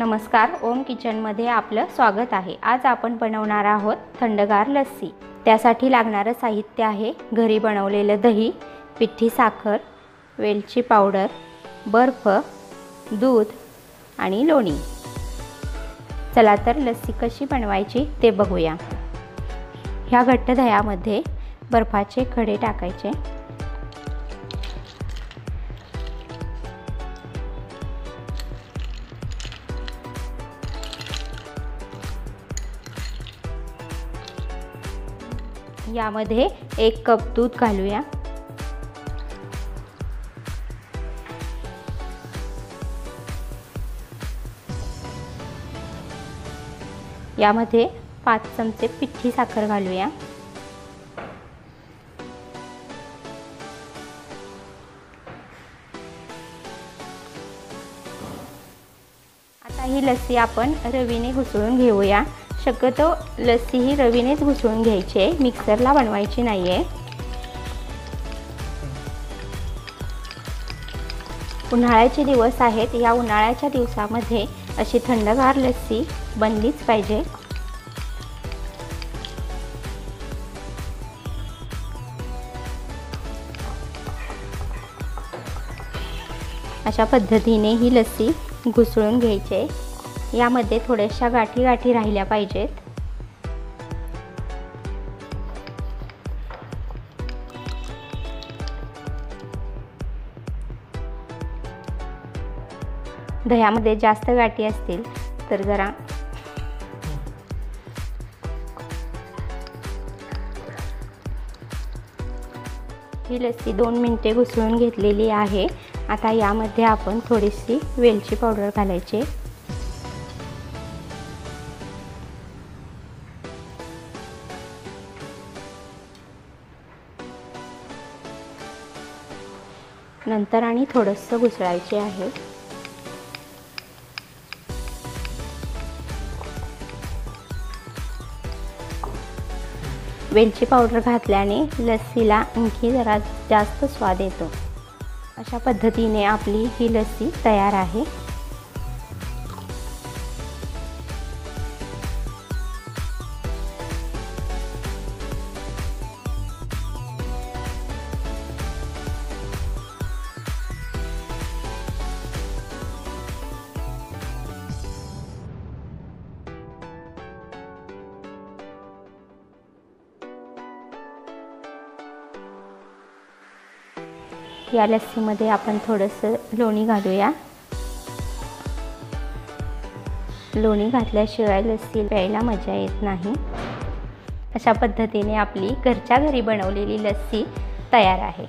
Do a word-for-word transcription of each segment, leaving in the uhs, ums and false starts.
नमस्कार, ओम किचनमध्ये आपलं स्वागत आहे। आज आपण बनवणार आहोत थंडगार लस्सी। त्यासाठी लागणारे साहित्य आहे घरी बनवलेले दही, पिठी साखर, वेलची पावडर, बर्फ, दूध आणि लोणी। चला तर लस्सी कशी बनवायची ते बघूया। ह्या घट्ट दह्यामध्ये बर्फाचे खडे टाकायचे। यामध्ये एक कप दूध घालूया। यामध्ये पाच चमचे पिठी साखर घालूया। आता ही लस्सी आपण रवीने घुसळून घेऊया। शक्यतो लस्सी ही रवीनेच घुसळून घ्यायची आहे, मिक्सरला बनवायची नाही आहे। उन्हाळ्याचे दिवस आहेत, या उन्हाळ्याच्या दिवसामध्ये अशी थंडगार लस्सी बनलीच पाहिजे। अशा पद्धतीने ही लस्सी घुसळून घ्यायची आहे। यामध्ये थोड्याशा गाठी गाठी राहिल्या पाहिजेत। दह्यामध्ये जास्त गाठी असतील तर जरा ही लस्सी दोन मिनिटे घुसळून घेतलेली आहे। आता यामध्ये आपण थोडीशी वेलची पावडर घालायची। नंतर आणि थोडंसं घुसळायचे आहे। वेलची पावडर घातल्याने लस्सीला आणखी जरा जास्त स्वाद येतो। अशा पद्धतीने आपली ही लस्सी तयार आहे। या लस्सीमध्ये आपण थोडंसं लोणी घालूया। लोणी घातल्याशिवाय लस्सी प्यायला मजा येत नाही। अशा पद्धतीने आपली घरच्या घरी बनवलेली लस्सी तयार आहे।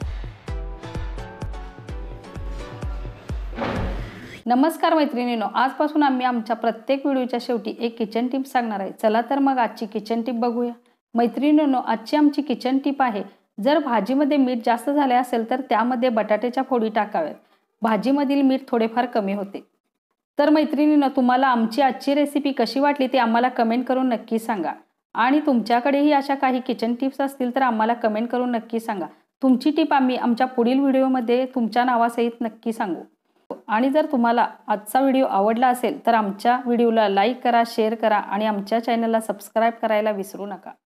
नमस्कार मैत्रिणींनो, आजपासून आम्ही आमच्या प्रत्येक व्हिडिओच्या शेवटी एक किचन टिप सांगणार आहे। चला तर मग आजची किचन टिप बघूया। मैत्रिणींनो, आजची आमची किचन टिप आहे, जर भाजीमध्ये मीठ जास्त झाले असेल तर त्यामध्ये बटाट्याच्या फोडी टाकाव्यात। भाजीमधील मीठ थोडेफार कमी होते। तर मैत्रिणींनो, तुम्हाला आमची आजची रेसिपी कशी वाटली ते आम्हाला कमेंट करून नक्की सांगा। आणि तुमच्याकडेही अशा काही किचन टिप्स असतील तर आम्हाला कमेंट करून नक्की सांगा। तुमची टिप आम्ही आमच्या पुढील व्हिडिओमध्ये तुमच्या नावासहित नक्की सांगू। आणि जर तुम्हाला आजचा व्हिडिओ आवडला असेल तर आमच्या व्हिडिओला लाईक करा, शेअर करा आणि आमच्या चॅनलला सबस्क्राईब करायला विसरू नका।